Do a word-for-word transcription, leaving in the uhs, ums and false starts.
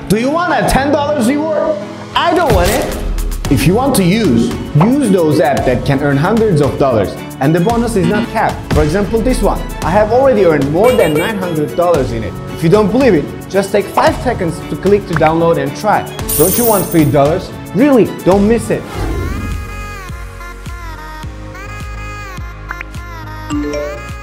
Do you want a ten dollar reward? I don't want it. If you want to use, use those apps that can earn hundreds of dollars. And the bonus is not capped. For example, this one. I have already earned more than nine hundred dollars in it. If you don't believe it, just take five seconds to click to download and try. Don't you want free dollars? Really, don't miss it.